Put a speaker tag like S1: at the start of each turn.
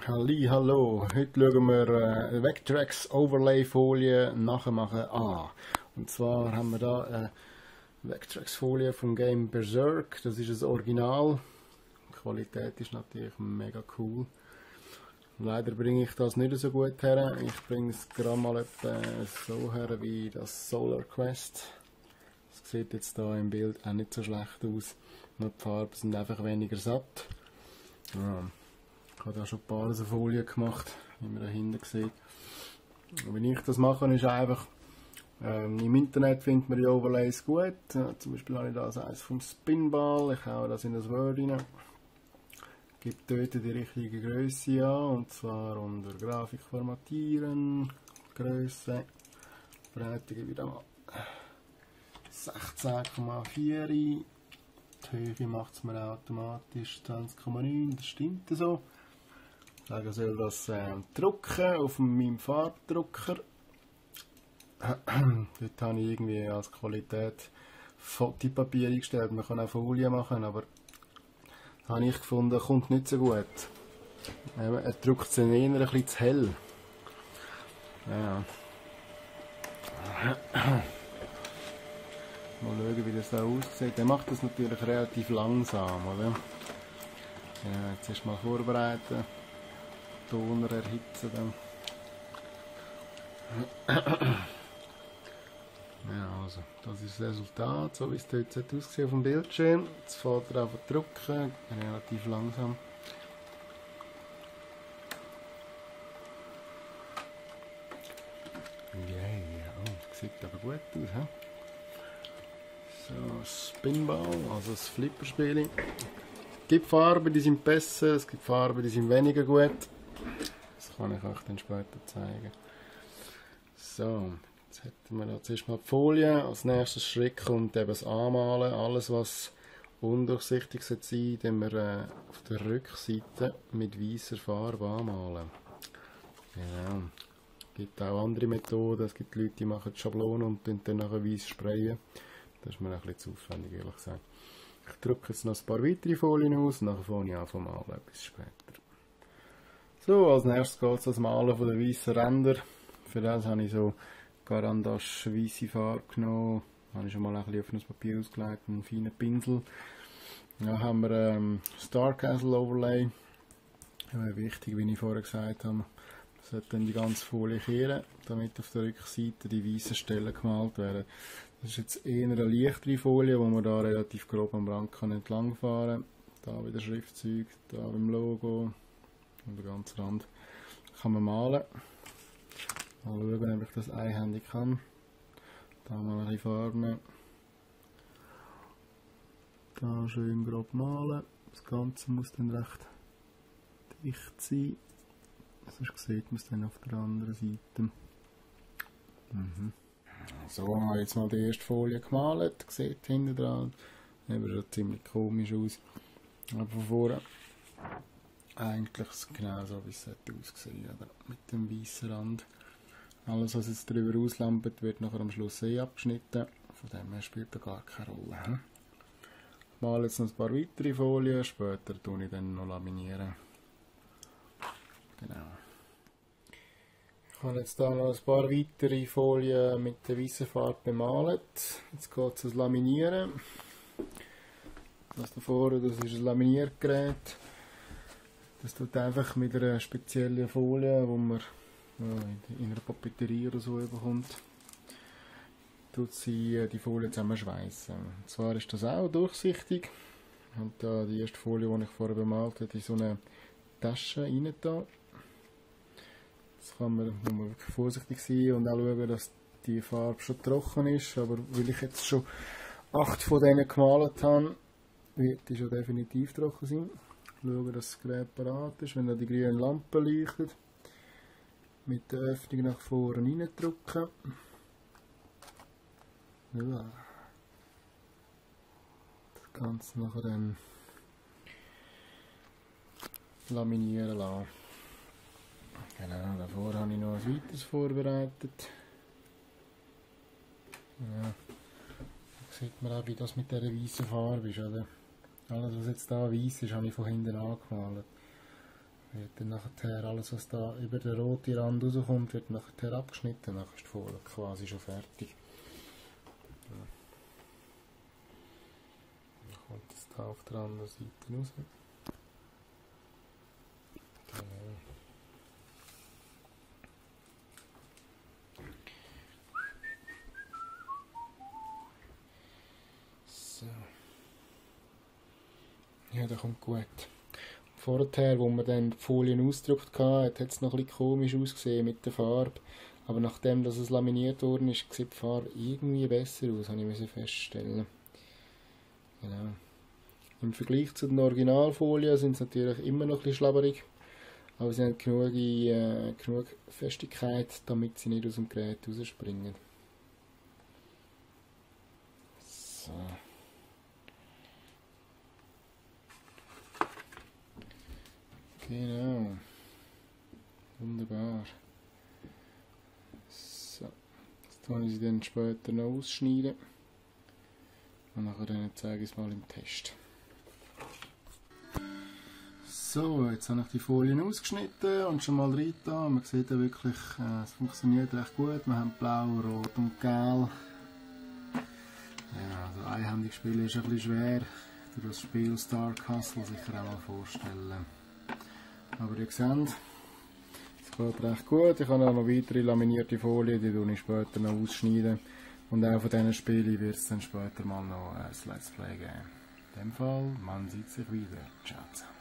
S1: Hallo, heute schauen wir Vectrex Overlay Folie nachmachen an. Und zwar haben wir da eine Vectrex Folie vom Game Berserk, das ist das Original. Die Qualität ist natürlich mega cool. Leider bringe ich das nicht so gut her, ich bringe es gerade mal etwa so her wie das Solar Quest. Das sieht jetzt da im Bild auch nicht so schlecht aus, nur die Farben sind einfach weniger satt. Ja. Ich habe da schon ein paar so Folien gemacht, wie man da hinten sieht. Und wenn ich das mache, ist einfach, im Internet findet man die Overlays gut. Zum Beispiel habe ich da eins vom Spinball, ich haue das in das Word rein. Gebe dort die richtige Größe an, und zwar unter Grafik formatieren, Größe, Breite gebe ich da mal 16,4 ein. Die Höhe macht es mir automatisch 20,9, das stimmt so. Ich soll das drucken auf meinem Farbdrucker. Dort habe ich irgendwie als Qualität Fotopapier eingestellt. Man kann auch Folie machen, aber habe ich gefunden, kommt nicht so gut. Er druckt es eher ein bisschen zu hell. Ja. Mal schauen, wie das da aussieht. Er macht das natürlich relativ langsam, oder? Ja, jetzt erstmal vorbereiten. Toner erhitzen dann. Ja, also, das ist das Resultat, so wie es dort aussieht auf dem Bildschirm. Jetzt fährt er einfach drucken, relativ langsam. Oh, das sieht aber gut aus, he? So, Spinball, also das Flipperspiel. Es gibt Farben, die sind besser, es gibt Farben, die sind weniger gut. Das kann ich euch dann später zeigen. So, jetzt hätten wir da zuerst mal die Folie. Als nächstes Schritt kommt eben das Anmalen. Alles, was undurchsichtig sein sollte, den wir auf der Rückseite mit weißer Farbe anmalen. Genau. Es gibt auch andere Methoden. Es gibt Leute, die machen die Schablone und dann nachher weiß sprayen. Das ist mir ein bisschen zu aufwendig, ehrlich gesagt. Ich drücke jetzt noch ein paar weitere Folien aus und nachher fange ich an vom Malen etwas später. So, als nächstes geht es das Malen von den weißen Rändern. Für das habe ich so Carandache weiße Farbe genommen. Habe ich schon mal ein bisschen auf das Papier ausgelegt, einen feinen Pinsel. Dann haben wir Star Castle Overlay. Wichtig, wie ich vorher gesagt habe. Man sollte dann die ganze Folie kehren, damit auf der Rückseite die weißen Stellen gemalt werden. Das ist jetzt eher eine leichtere Folie, wo man da relativ grob am Rand entlang fahren kann. Da wieder Schriftzug, da beim Logo. Und den ganzen Rand kann man malen. Mal schauen, ob ich das einhändig kann. Da mal ein bisschen Farben. Da schön grob malen. Das Ganze muss dann recht dicht sein. Sonst sieht man es dann auf der anderen Seite. So, habe ich jetzt mal die erste Folie gemalt. Sieht hinten dran. Sieht schon ziemlich komisch aus. Aber von vorne eigentlich genau so, wie es aussehen sollte, mit dem weißen Rand. Alles, was jetzt darüber auslampt, wird nachher am Schluss abgeschnitten. Von dem her spielt da gar keine Rolle. Ich male jetzt noch ein paar weitere Folien, später tue ich dann noch laminieren. Genau. Ich habe jetzt hier noch ein paar weitere Folien mit der weißen Farbe bemalt. Jetzt geht es ans Laminieren. Das da vorne, das ist ein Laminiergerät. Das tut einfach mit einer speziellen Folie, die man in einer Papeterie oder so bekommt, tut sie die Folie zusammenschweißen. Und zwar ist das auch durchsichtig. Und da die erste Folie, die ich vorher bemalt habe, in so eine Tasche rein da. Jetzt muss man wirklich vorsichtig sein und auch schauen, dass die Farbe schon trocken ist. Aber weil ich jetzt schon 8 von denen gemalt habe, wird die schon definitiv trocken sein. Schauen, dass das Gerät parat ist, wenn da die grüne Lampe leuchtet. Mit der Öffnung nach vorne reindrücken. Ja. Das Ganze nachher dann laminieren lassen. Genau, davor habe ich noch ein weiteres vorbereitet. Ja. Da sieht man auch, wie das mit dieser weißen Farbe ist, oder? Alles, was jetzt da weiß ist, habe ich von hinten angemalt. Wird dann nachher alles, was da über den roten Rand rauskommt, wird nachher abgeschnitten. Dann ist die Folie quasi schon fertig. Ja. Dann kommt das da auf der anderen Seite raus. Genau. So. Ja, das kommt gut. Vorher, wo man dann die Folien ausgedruckt hat, hat es noch ein bisschen komisch ausgesehen mit der Farbe. Aber nachdem dass es laminiert worden ist, sieht die Farbe irgendwie besser aus, habe ich feststellen. Genau. Im Vergleich zu den Originalfolien sind sie natürlich immer noch ein bisschen schlabberig. Aber sie haben genug Festigkeit, damit sie nicht aus dem Gerät rausspringen. So. Genau. Wunderbar. So. Jetzt kann ich sie dann später noch ausschneiden. Und nachher zeige ich es mal im Test. So, jetzt habe ich die Folien ausgeschnitten und schon mal reingetan. Man sieht ja wirklich, es funktioniert recht gut. Wir haben blau, rot und gelb. Ja, also einhändig spielen ist ein bisschen schwer. Durch das Spiel Star Castle sicher auch mal vorstellen. Aber ihr seht, es geht recht gut. Ich habe auch noch weitere laminierte Folien, die werde ich später noch ausschneiden. Und auch von diesen Spielen wird es dann später mal noch ein Let's Play geben. In dem Fall, man sieht sich wieder. Ciao zusammen.